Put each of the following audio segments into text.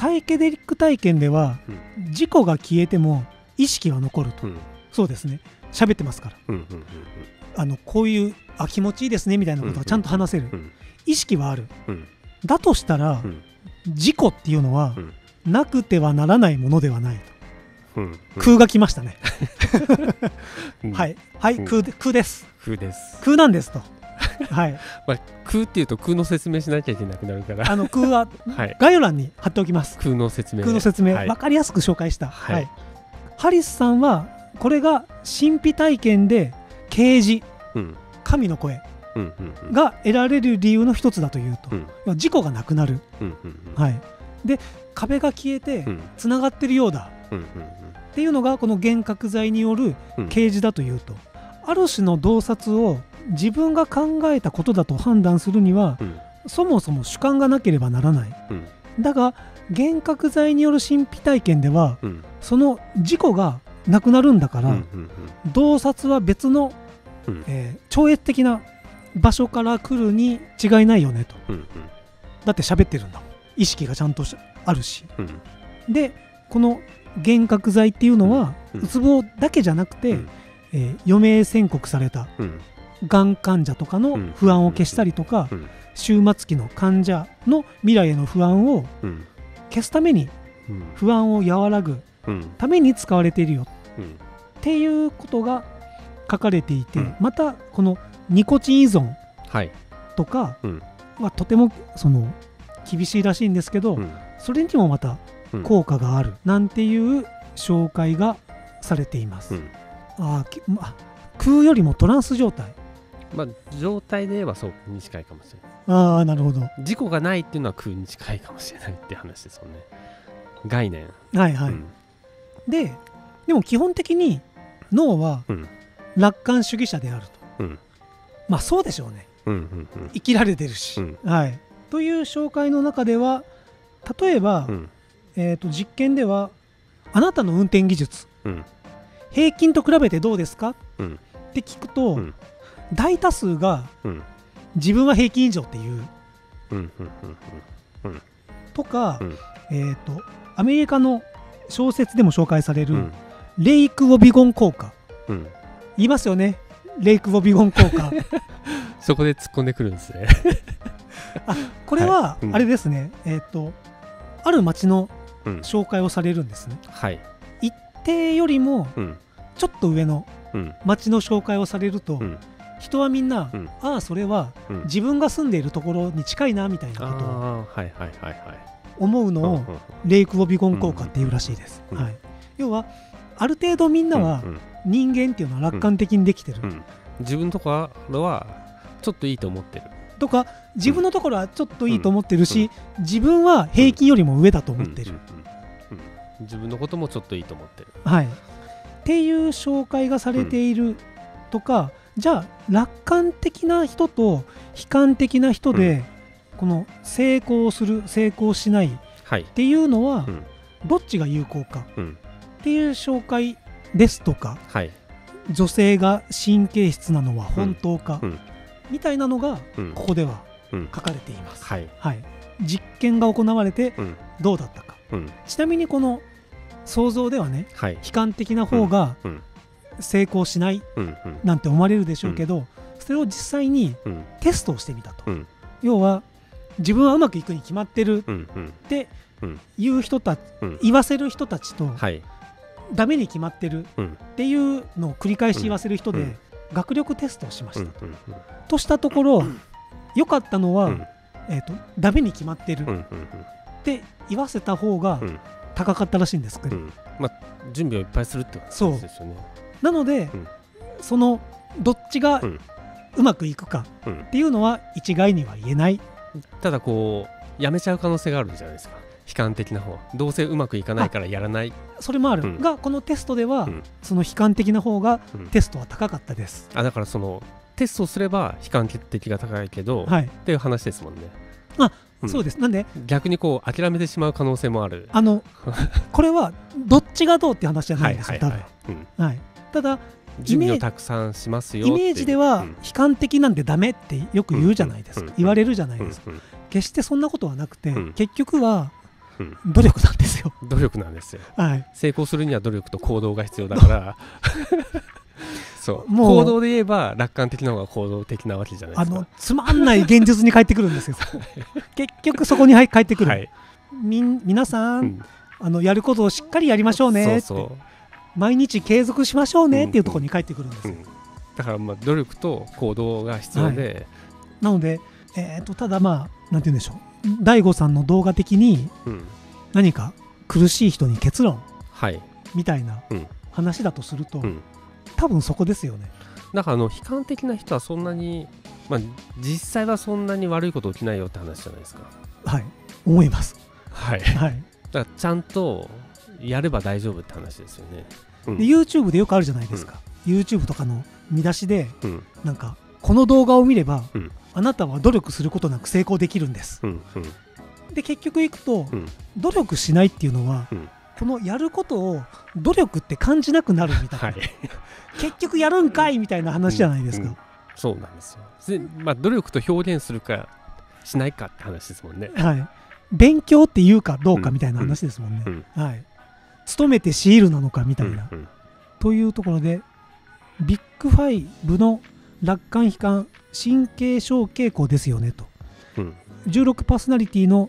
サイケデリック体験では、自己が消えても意識は残ると、そうですね、喋ってますから、こういう気持ちいいですねみたいなことがちゃんと話せる、意識はある、だとしたら、自己っていうのは、なくてはならないものではないと、空が来ましたねはいはい、空です、空なんですとはい、 空っていうと空の説明しなきゃいけなくなるから空は概要欄に貼っておきます。 空の説明、 分かりやすく紹介した、ハリスさんはこれが神秘体験で啓示、神の声が得られる理由の一つだというと、自己がなくなる、で壁が消えてつながってるようだっていうのがこの幻覚剤による啓示だというと、ある種の洞察を自分が考えたことだと判断するには、そもそも主観がなければならない、だが幻覚剤による神秘体験では、その自己がなくなるんだから、洞察は別の、超越的な場所から来るに違いないよねと、だって喋ってるんだもん、意識がちゃんとあるし、でこの幻覚剤っていうのは、うつ病だけじゃなくて、余命宣告された、がん患者とかの不安を消したりとか、終末期の患者の未来への不安を消すために、不安を和らぐために使われているよっていうことが書かれていて、またこのニコチン依存とかはとても厳しいらしいんですけど、それにもまた効果があるなんていう紹介がされています。空よりもトランス状態、 状態で言えばそうに近いかもしれない。 なるほど。 自己がないっていうのは空に近いかもしれないって話ですよね、概念。でも基本的に脳は楽観主義者であると、そうでしょうね、生きられてるし、という紹介の中では、例えば、実験ではあなたの運転技術、平均と比べてどうですか、って聞くと、大多数が、自分は平均以上っていう、とか、アメリカの小説でも紹介される、レイク・ウォビゴン効果、言いますよね、レイク・ウォビゴン効果そこで突っ込んでくるんですねこれはあれですね、ある町の紹介をされるんですね、一定よりもちょっと上の町の紹介をされると、人はみんな、それは自分が住んでいるところに近いなみたいなことを思うのをレイク・ウォビゴン効果っていうらしいです。要はある程度みんなは人間っていうのは楽観的にできてる、 自分のところはちょっといいと思ってるとか、自分のところはちょっといいと思ってるし、自分は平均よりも上だと思ってる、 自分のこともちょっといいと思ってる、 っていう紹介がされているとか、じゃあ楽観的な人と悲観的な人で、この成功する成功しないっていうのは、どっちが有効かっていう紹介ですとか、女性が神経質なのは本当か、みたいなのがここでは書かれています。実験が行われてどうだったか、ちなみにこの想像ではね、悲観的な方が成功しないなんて思われるでしょうけど、それを実際にテストをしてみたと、要は自分はうまくいくに決まってるって言う人たち、言わせる人たちと、ダメに決まってるっていうのを繰り返し言わせる人で学力テストをしましたとしたところ、良かったのはダメに決まってるって言わせた方が高かったらしいんですけど、 準備をいっぱいするってことですよね。 なので、そのどっちがうまくいくかっていうのは一概には言えない。 ただやめちゃう可能性があるじゃないですか、悲観的な方、どうせうまくいかないからやらない、 それもある、がこのテストでは、その悲観的な方がテストは高かったです。 だからそのテストをすれば悲観的が高いけど、っていう話ですもんね。 そうです。なんで逆に諦めてしまう可能性もある。 これはどっちがどうって話じゃないですよ、多分。ただ準備をたくさんしますよ、 イメージでは悲観的なんてダメってよく言うじゃないですか、言われるじゃないですか。決してそんなことはなくて、結局は努力なんですよ。 努力なんですよ、 はい、 成功するには努力と行動が必要だからそう行動で言えば楽観的な方が行動的なわけじゃないですか。 つまんない現実に返ってくるんですよ結局そこに返ってくる、はい、皆さん、やることをしっかりやりましょうねって、そう毎日継続しましょうねっていうところに返ってくるんですよ、 だからまあ努力と行動が必要で、はい、 なので、ただまあなんて言うんでしょう、大悟さんの動画的に何か苦しい人に結論、はい、みたいな話だとすると、多分そこですよね。 だから悲観的な人はそんなに、まあ、実際はそんなに悪いこと起きないよって話じゃないですか。 はい思います。 はい、はい、だからちゃんとやれば大丈夫って話ですよね、 で YouTube でよくあるじゃないですか、YouTube とかの見出しで、なんかこの動画を見れば、あなたは努力することなく成功できるんです、で結局いくと、努力しないっていうのは、このやることを努力って感じなくなるみたいな、はい、結局やるんかいみたいな話じゃないですか、 そうなんですよ。まあ、努力と表現するかしないかって話ですもんね、 はい、勉強っていうかどうかみたいな話ですもんね、はい、勤めて強いるなのかみたいな、というところでビッグ5の楽観悲観神経症傾向ですよねと、16パーソナリティの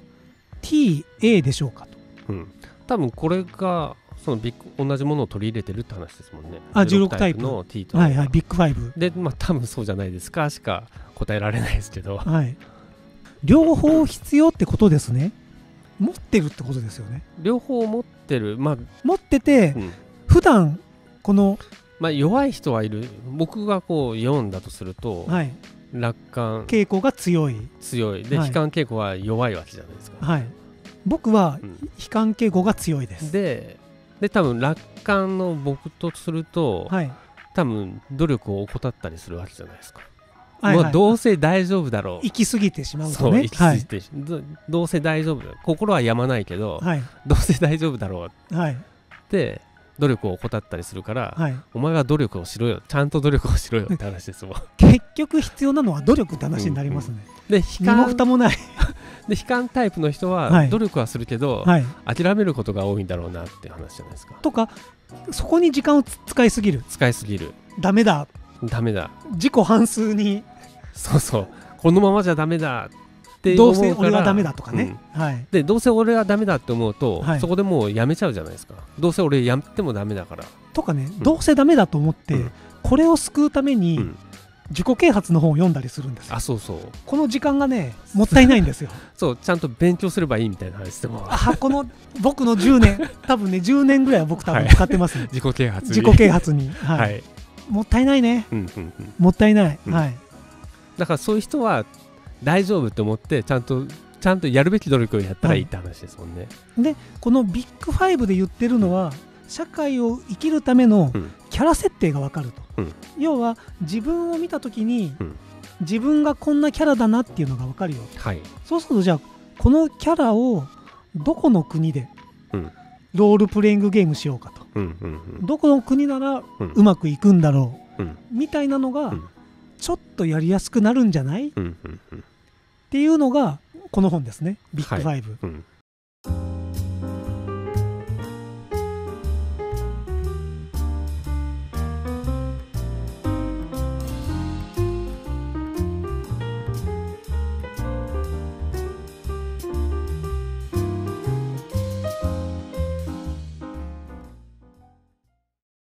TA でしょうかと、 多分これがその同じものを取り入れてるって話ですもんね。 16タイプの T と、はいはい、ビッグ5 で、まあ多分そうじゃないですかしか答えられないですけど、 はい、両方必要ってことですね。持ってるってことですよね。 両方持ってる、まあ、 持ってて、普段この、 まあ、弱い人はいる。僕がこう4だとすると、はい、楽観傾向が強いで、悲観傾向は弱いわけじゃないですか、 はい、僕は悲観傾向が強いです、 で多分楽観の僕とすると、はい、多分努力を怠ったりするわけじゃないですか、はいはい、もうどうせ大丈夫だろう、 行き過ぎてしまうとね、 そう行き過ぎて、はい、どうせ大丈夫だ、心はやまないけど、はい、どうせ大丈夫だろう、はい、で努力を怠ったりするから、はい、お前は努力をしろよ、ちゃんと努力をしろよって話ですもん結局必要なのは努力って話になりますね、で身も蓋もないで悲観タイプの人は努力はするけど、はい、諦めることが多いんだろうなって話じゃないですか。 とかそこに時間を使いすぎるダメだ自己反芻にそうこのままじゃダメだって思うから、どうせ俺はダメだとかね、 はい、でどうせ俺はダメだって思うと、はい、そこでもうやめちゃうじゃないですか。どうせ俺やってもダメだからとかね、どうせダメだと思って、これを救うために、自己啓発の本を読んだりするんですよ。 そうこの時間がねもったいないんですよそうちゃんと勉強すればいいみたいな話でもこの僕の10年多分ね10年ぐらいは僕多分使ってますね、はい、 自己啓発に、 はいはい、もったいないね、もったいない、はい、 だからそういう人は大丈夫って思ってちゃんとやるべき努力をやったらいいって話ですもんね、 でこのビッグ5で言ってるのは、社会を生きるためのキャラ設定が分かると、要は自分を見たときに、自分がこんなキャラだなっていうのが分かるよ、はい、そうするとじゃあこのキャラをどこの国でロールプレイングゲームしようかと、どこの国ならうまくいくんだろう、みたいなのがちょっとやりやすくなるんじゃない、っていうのがこの本ですね、ビッグ5、